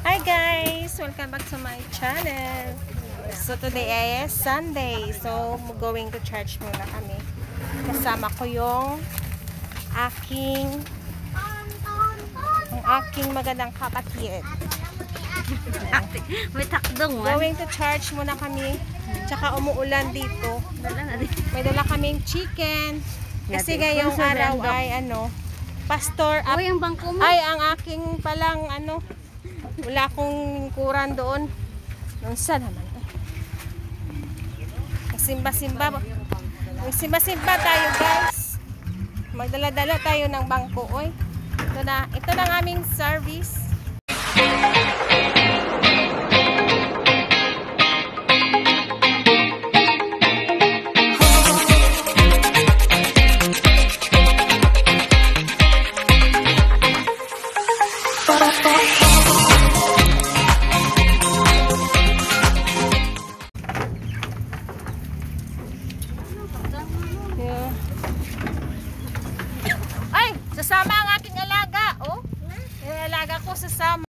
Hi guys! Welcome back to my channel. So today is Sunday. So going to church muna kami. Kasama ko yung aking magandang kapatid. May takdong man. Going to church muna kami. Tsaka umuulan dito. May dala kaming chicken. Kasi ngayong araw ay pastor up. Yung bangko mo. Ay, ang aking palang wala akong kuran doon. Nunsa naman. Magsimba-simba. Magsimba-simba tayo, guys. Magdala-dala tayo ng bangko, oy. Ito na ang aming service. Ay, sasama ang aking alaga, oh. Yung alaga ko sasama.